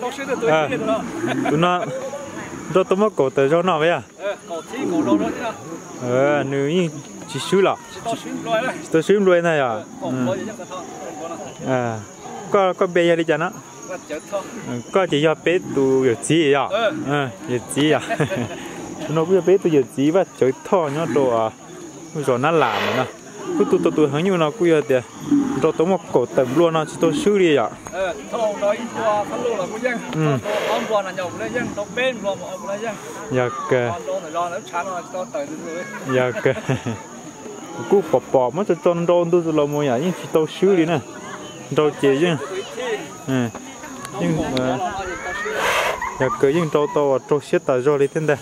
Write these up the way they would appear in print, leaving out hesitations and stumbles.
tụi nó đâu tụi nó cổ tới cho nó vậy à nữ như chỉ xíu lọ tôi xíu đuôi này à có bé gì đi chả nó có chỉ cho bé tụi gì à gì à nó bây giờ bé tụi gì và chơi thò nhá đồ rồi nó làm nữa cứ tụi hình như nó cứ giờ thì rồi tụi nó cổ tầm luôn nó chỉ tôi xíu đi à thong đó ít qua phân lô là cũng dân ông qua là nhậu lấy dân tao bên qua mà ông lấy dân dạ kê lo nó chán rồi tao tới rồi dạ kê cú bỏ mất cho tròn tròn tôi là mua nhà nhưng chỉ tôi xíu đi nè rồi chị chứ nhưng dạ kê nhưng trâu xếp tại rồi đi thế này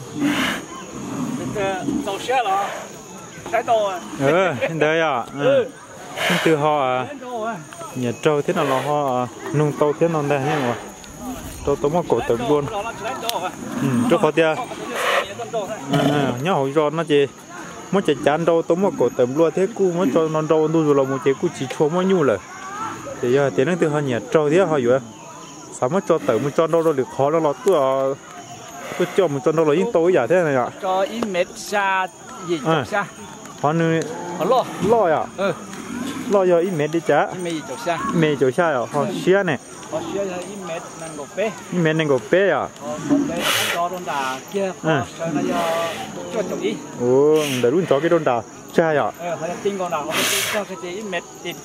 trâu xếp là cái đồ đây à từ họ nhà trâu thế nào là họ nung tàu thế nào đây nhá mà trâu tôm cổ tự luôn trâu khó tia nhá hồi rồi nó chỉ mới chạy chán trâu tôm cổ tự luôn thế cú mới cho non trâu tôi rồi là một cái cú chỉ chua mới nhu rồi thì giờ tiền nó từ họ nhà trâu thế họ vậy sao mới cho tự mới cho đâu được khó nó tôi cho mình cho đâu là những tối giả thế này ạ cho in mét xa gì xa họ nuôi lo à lo giờ ít mét đi chả mì chỗ xa à họ xía này họ xía ít mét năng gộp bé à cho đôn đà kia cho nó cho chỗ ý để luôn cho cái đôn đà chai à họจะติ้งก่อนนะเขาจะติ้งก็จะít métติด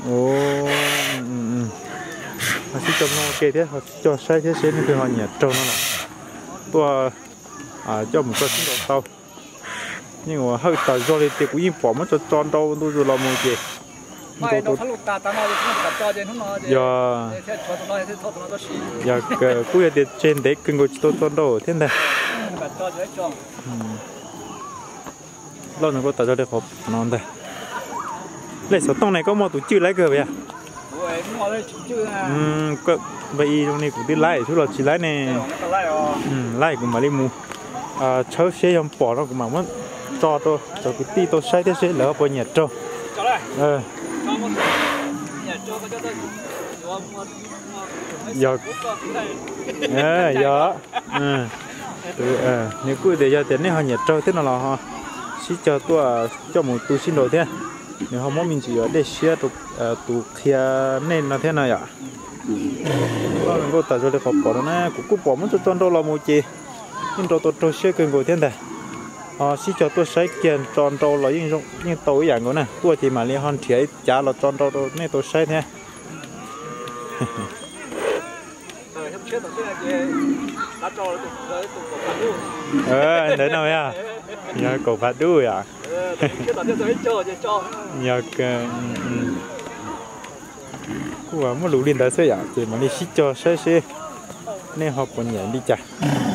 họ sẽ cho nó cái thế họ cho sai thế xí thì họ nhặt trâu nó là tôi cho một cái xin đầu tàu nhưng mà hơi tàu rồi thì cũng bỏ mất cho tròn đâu tôi rồi làm một gì ไม่เราทะลุตาตาเราจะตัดจอเจนทั้งนอเจนเทศชดตัวน้อยเทศชดตัวน้อยก็ชี้อยากกูอยากเด็ดเจนเด็กกินกูจะต้นโดเท่านั้นตัดจอจะได้จองเราหนึ่งก็ตัดจอได้ครบนอนได้เลยสตรงไหนก็มอตัวจืดไรเกินไปอ่ะโอ้ยมอเลยจืดนะก็ใบตรงนี้กูได้ไล่ทุกเราจีไล่เนี่ยไล่กูมาลิมูเช้าเช้ายอมปอแล้วกูมาว่าจอตัวจอกูตีตัวใช้ได้เช้าแล้วพอเหยียดจอgiờ giờ nếu cứ để giờ tiền này họ nhặt trâu thế nào là họ chỉ cho tôi cho một tu xin đồ thế nếu họ muốn mình chỉ ở để xia tu kia nên là thế này à mình có tài cho để họ bỏ nó nè cũng bỏ mất cho tròn đâu là một chi nhưng trâu xia cần ngồi thế này họ chỉ cho tôi xây kiện tròn trâu là những tối dạng của này tôi thì mà liên hoan thiệt trả là tròn trâu nên tôi xây thế đấy nào ya nhờ cổ phạt đuôi à nhờ cũng mà muốn lũ lên tới xây à thì mà đi xích cho xây nên họ còn nhảy đi chả